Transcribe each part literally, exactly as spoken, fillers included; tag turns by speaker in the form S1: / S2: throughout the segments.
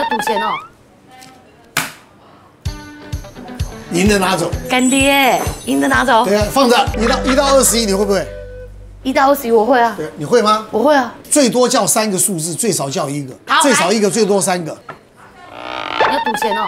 S1: 要赌钱哦。
S2: 赢的拿走。
S1: 干爹，赢的拿走。
S2: 对啊，放着。一到一到二十一，你会不会？
S1: 一到二十一我会啊。
S2: 对，你会吗？
S1: 我会啊。
S2: 最多叫三个数字，最少叫一个。
S1: 好，
S2: 最少一个，最多三个。
S1: 你要赌钱哦。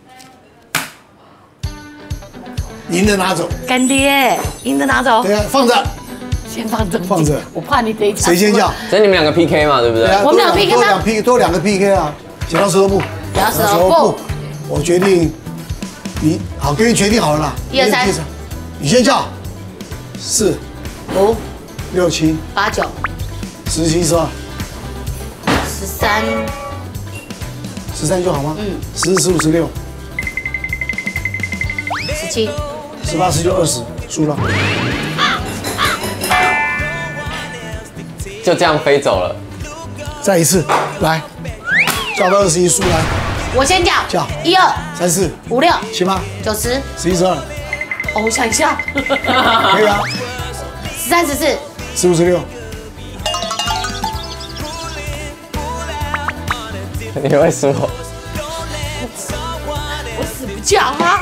S2: 赢的拿走。
S1: 干爹，赢的拿走。
S2: 对啊，放着。
S1: 先放着。
S2: 放着。
S1: 我怕你等一下。
S2: 谁先叫？
S3: 所以你们两个 P K 嘛，对不对？
S1: 我们两个 P K 吗？
S2: 多两 P， 多两个 P K 啊！剪刀石头布。
S1: 剪刀石头布。
S2: 我决定，你好，给你决定好了啦。
S1: 一二三。
S2: 你先叫。四、
S1: 五、
S2: 六、七、
S1: 八、九、
S2: 十、十一、十二、
S1: 十三、
S2: 十三就好吗？
S1: 嗯。
S2: 十四、十五、十六、
S1: 十七、
S2: 十八、十九、二十，输了。
S3: 就这样飞走了。
S2: 再一次，来，叫到二十一，输来。
S1: 我先叫。
S2: 叫。
S1: 一二
S2: 三四
S1: 五六
S2: 七八
S1: 九十
S2: 十一十二。
S1: 哦，我想一下。
S2: 可以啊。
S1: 十三十四。
S2: 十五十六。
S3: 你会输我。
S1: 我死不叫啊！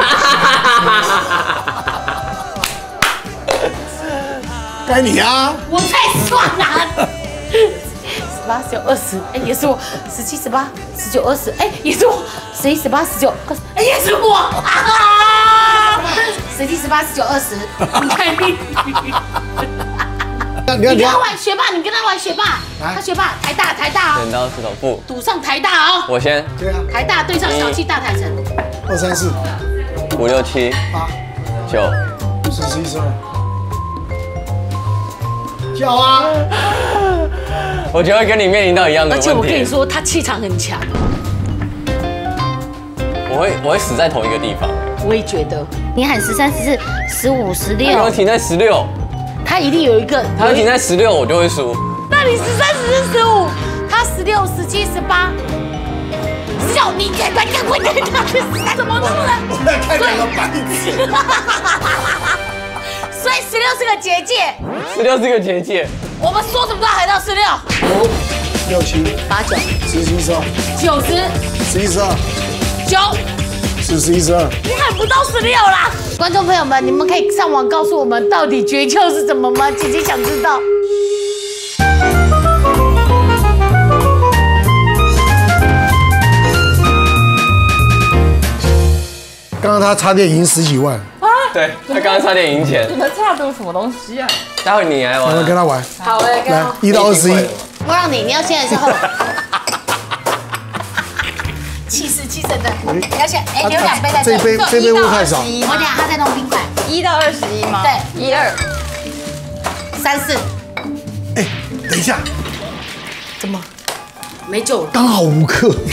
S2: 该你啊！
S1: 我才算啊！十八、十九、二十，哎，也是我；十七、十八、十九、二十，哎，也是我；十一、十八、十九、二十，哎，也是我。啊！十七、十八、十九、二十，你看你。你跟他玩学霸，你跟他玩学霸，他学霸台大台大哦。
S3: 剪刀石头布。
S1: 赌上台大哦。
S3: 我先。
S2: 对啊。
S1: 台大对上小气大台城。
S2: 二三四。
S3: 五六七。
S2: 八。
S3: 九。
S2: 十十一十二。叫啊！
S3: 我觉得会跟你面临到一样的问题。
S1: 而且我跟你说，他气场很强。
S3: 我会我会死在同一个地方。
S1: 我也觉得。你喊十三、十四、十五、十六。
S3: 我停在十六。
S1: 他一定有一个。
S3: 他停在十六，我就会输。
S1: 那你十三、十四、十五，他十六、十七、十八、十九，你看他看我看他怎么弄的？
S2: 我在看两个白痴。
S1: 所以十六是个结界。
S3: 十六是个结界。
S1: 我们说什么都要喊到十六。
S2: 五、六、七、
S1: 八、九、
S2: 十、十一、十二、
S1: 九十、
S2: 十一、十二、
S1: 九、
S2: 十、十一、十二。
S1: 你喊不到十六啦！观众朋友们，你们可以上网告诉我们，到底诀窍是什么吗？姐姐想知道。
S2: 刚刚他差点赢十几万。
S3: 对，他刚刚差点赢钱。
S4: 你们差赌什么东西啊？
S3: 待会你来玩。
S2: 我们跟他玩。
S4: 好嘞，
S2: 来一到二十一。
S1: 我让你，你要先还是后？气势气神的，你要先，哎，留两杯在
S2: 这杯这杯会太少。
S1: 我等下他在弄冰块。
S4: 一到二十一吗？
S1: 对，
S4: 一二
S1: 三四。
S2: 哎，等一下，
S1: 怎么？没酒了？
S2: 刚好五克。